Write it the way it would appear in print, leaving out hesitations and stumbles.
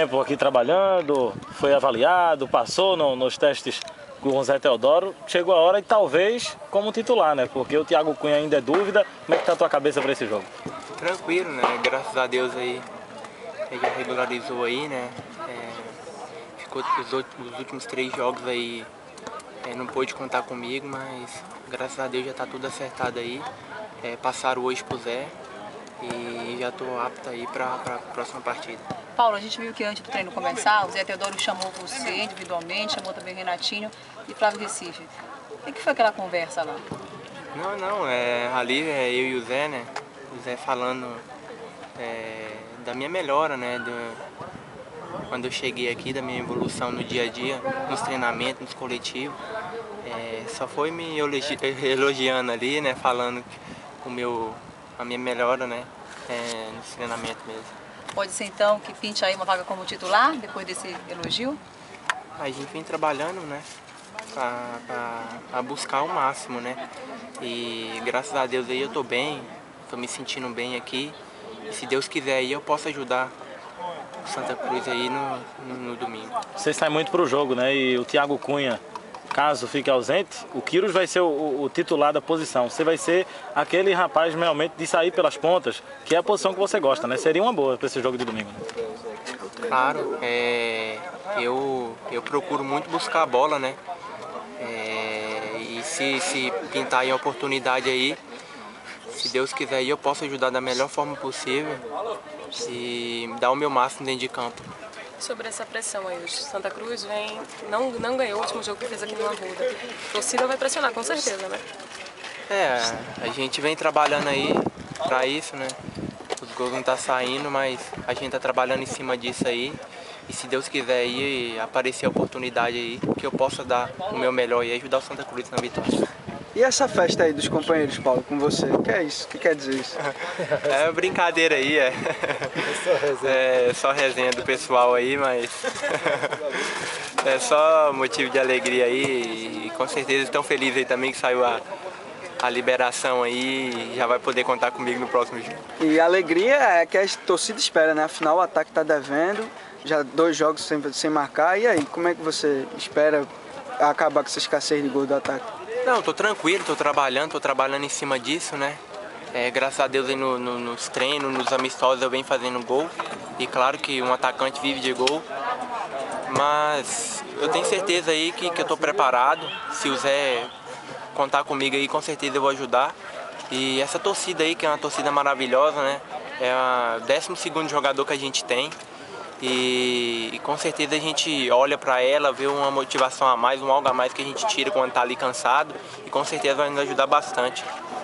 Tempo aqui trabalhando, foi avaliado, passou nos testes com o Zé Teodoro, chegou a hora e talvez como titular, né? Porque o Thiago Cunha ainda é dúvida. Como é que tá a tua cabeça para esse jogo? Tranquilo, né? Graças a Deus aí, ele já regularizou aí, né? Ficou os últimos 3 jogos aí, não pôde contar comigo, mas graças a Deus já tá tudo acertado aí. Passaram hoje pro Zé e já tô apto aí pra próxima partida. Paulo, a gente viu que antes do treino começar, o Zé Teodoro chamou você individualmente, chamou também o Renatinho e Flávio Recife. O que foi aquela conversa lá? Não, ali eu e o Zé, né? O Zé falando da minha melhora, né? Quando eu cheguei aqui, da minha evolução no dia a dia, nos treinamentos, nos coletivos. Só foi me elogiando ali, né? Falando a minha melhora, né? Nos treinamentos mesmo. Pode ser então que pinte aí uma vaga como titular, depois desse elogio? A gente vem trabalhando, né? Pra buscar o máximo, né? E graças a Deus aí eu tô bem, tô me sentindo bem aqui. E se Deus quiser aí eu posso ajudar o Santa Cruz aí no domingo. Você sai muito pro jogo, né? E o Thiago Cunha, caso fique ausente, o Queiroz vai ser o titular da posição. Você vai ser aquele rapaz realmente de sair pelas pontas, que é a posição que você gosta, né? Seria uma boa para esse jogo de domingo, né? Claro, eu procuro muito buscar a bola, né? E se pintar aí a oportunidade aí, se Deus quiser aí, eu posso ajudar da melhor forma possível e dar o meu máximo dentro de campo. Sobre essa pressão aí, o Santa Cruz não ganhou o último jogo que fez aqui no Arruda. A torcida vai pressionar, com certeza, né? A gente vem trabalhando aí pra isso, né? Os gols não tá saindo, mas a gente tá trabalhando em cima disso aí. E se Deus quiser aí, aparecer a oportunidade aí, que eu possa dar o meu melhor e ajudar o Santa Cruz na vitória. E essa festa aí dos companheiros, Paulo, com você? O que é isso? O que quer dizer isso? É brincadeira aí, só resenha do pessoal aí, mas é só motivo de alegria aí e com certeza estão felizes aí também que saiu a liberação aí e já vai poder contar comigo no próximo jogo. E a alegria é que a torcida espera, né? Afinal o ataque tá devendo, já 2 jogos sem marcar, e aí, como é que você espera acabar com essa escassez de gol do ataque? Não, tô tranquilo, tô trabalhando em cima disso, né? Graças a Deus aí nos treinos, nos amistosos eu venho fazendo gol. E claro que um atacante vive de gol. Mas eu tenho certeza aí que eu tô preparado. Se o Zé contar comigo aí, com certeza eu vou ajudar. E essa torcida aí, que é uma torcida maravilhosa, né? É o 12º jogador que a gente tem. E com certeza a gente olha para ela, vê uma motivação a mais, um algo a mais que a gente tira quando tá ali cansado e com certeza vai nos ajudar bastante.